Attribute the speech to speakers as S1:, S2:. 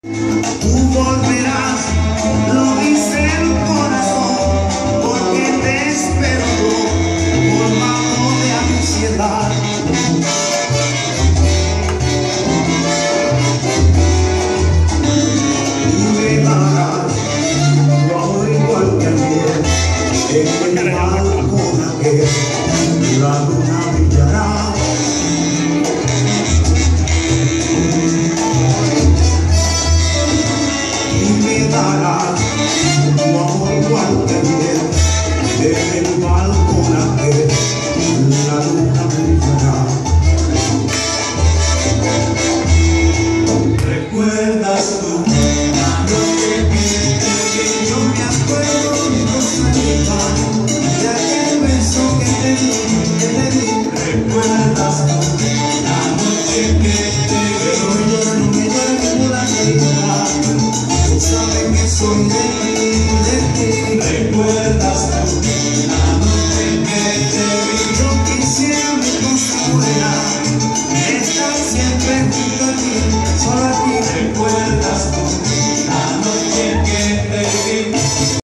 S1: Tú volverás, lo dice el corazón, porque te espero colmado de ansiedad. Y me darás tu amor igual que ayer, en el balcón aquel, la luna brillará. Tu amor igual que ayer, desde el balcón aquel, la luna brillará. ¿Recuerdas tú la noche que yo me acuerdo de nostalgia de aquel beso que te di? ¿Recuerdas tú la noche que te vi? Pero yo no me duermo la vida, tú sabes que soy de